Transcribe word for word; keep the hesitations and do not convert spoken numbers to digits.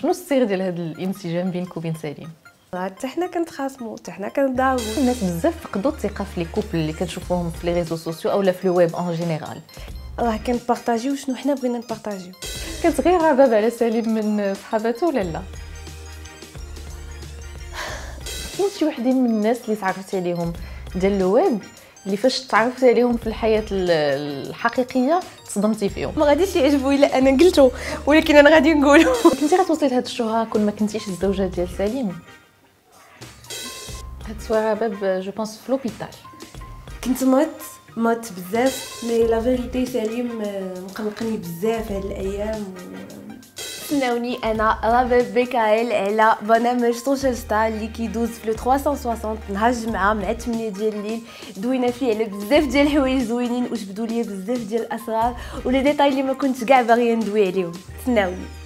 شنو السر ديال هذا الانسجام بينك وبين سليم؟ حتى حنا كنتخاصموا حتى حنا كنضاربوا. الناس بزاف فقدوا الثقه في لي كوبل اللي كنشوفوهم في لي ريزو سوسيو اولا في لو ويب اون جينيرال. راه كنبارطاجيو شنو حنا بغينا نبارطاجيو. كتغير عباب على سليم من صحاباته ولا لا؟ كاين شي وحدين من الناس اللي تعرفتي عليهم ديال لو ويب اللي فاش تعرفتي عليهم في الحياه الحقيقيه تصدمتي فيهم؟ ما غاديش يعجبوا الا انا قلتو، ولكن انا غادي نقولو. كنتي غتوصلي لهاد الشهره كون ما كنتيش الزوجه ديال سليم؟ هاد السوايع باب جو بونس في لوبيتال. كنت موت موت بزاف، مي لا فيريتي سليم مقلقني بزاف هاد الايام. سناوني انا رباب بكايل على برنامج سوشيال ستار اللي كيدوز في لو ثلاثمية وستين نهار الجمعه مع ثمانية ديال الليل. دوينا فيه على بزاف ديال الحوايج زوينين وجبدوا لي بزاف ديال الاسرار ولي ديتاي اللي ما كنتش كاع باغيه ندوي عليهم. تسناوني.